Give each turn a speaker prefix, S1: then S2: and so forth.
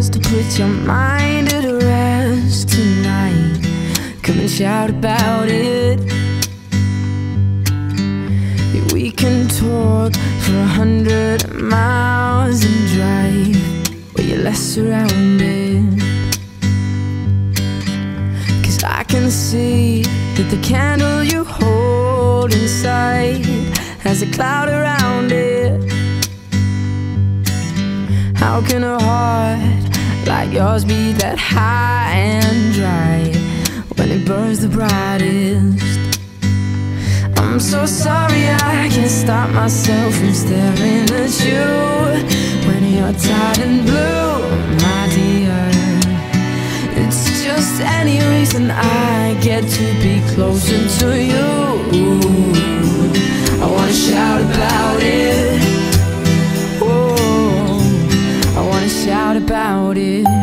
S1: to put your mind at rest tonight. Come and shout about it. Yeah, we can talk for 100 miles and drive, but you're less surrounded. 'Cause I can see that the candle you hold inside has a cloud around it. How can a heart like yours be that high and dry when it burns the brightest? I'm so sorry I can't stop myself from staring at you when you're tired and blue, my dear. It's just any reason I get to be closer to you. I wanna shout about it. Oh, I wanna shout about it.